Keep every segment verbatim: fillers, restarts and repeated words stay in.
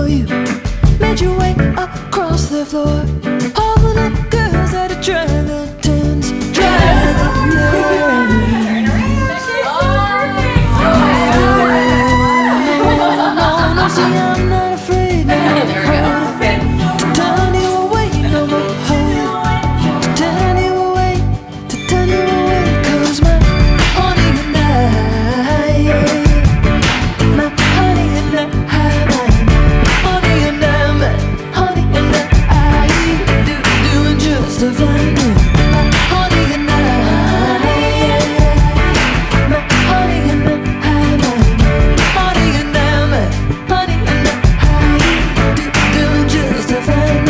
for you. Made your way across the floor. All the little girls at a dragon dance. Dragon dance. No, no, see, I'm not afraid now. To turn you away, no more hold. To turn you away, to turn you away. 'Cause my honey and I, my honey and I, my honey and I, my honey and I, do, doing just fine. My honey and I, my honey and I, my honey and I, my honey and I, do, doing just fine.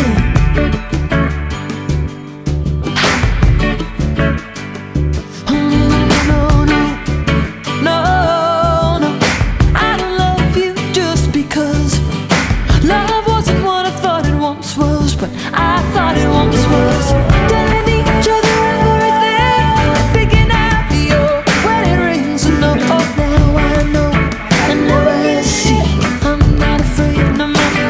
Oh, no, no, no, no, I don't love you just because love wasn't what I thought it once was, but I thought it once was. Telling each other everything, picking out your wedding rings, and no, oh, now I know, and now I see, I'm not afraid no more.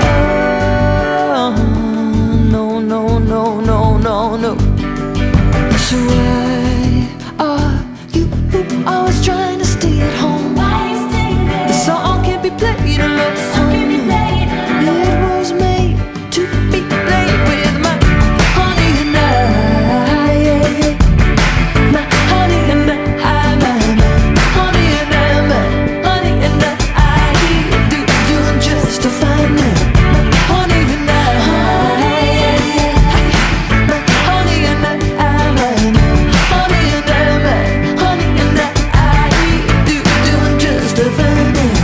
Oh, no, no, no, no, no, no. So why are you always trying to stay at home? The song can't be played alone. It was made to be played with my honey and I, my honey and I, my honey and I, my honey and I, do, doing just fine now. My honey and I, my honey and I, my honey and I, my honey and I, do, doing just fine now.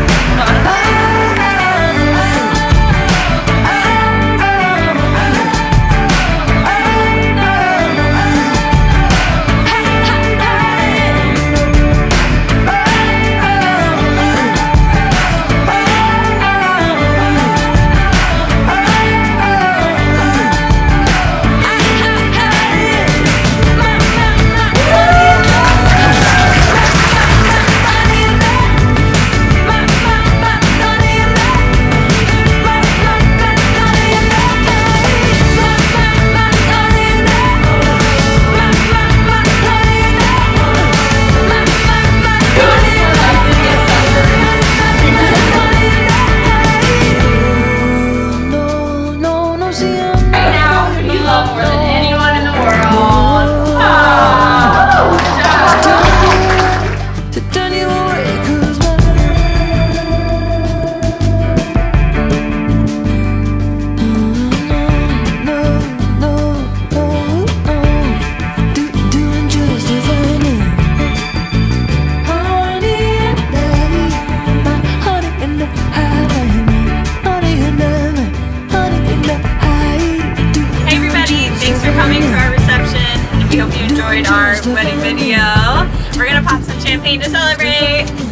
More than anyone in the world. Oh. To turn you away, 'cause my no, no, no, no, no, do, doing just fine. Honey and I, my honey and I, my honey and I, my honey and I, do. Hey everybody, thanks for coming to our reception. We hope you enjoyed our wedding video. We're gonna pop some champagne to celebrate.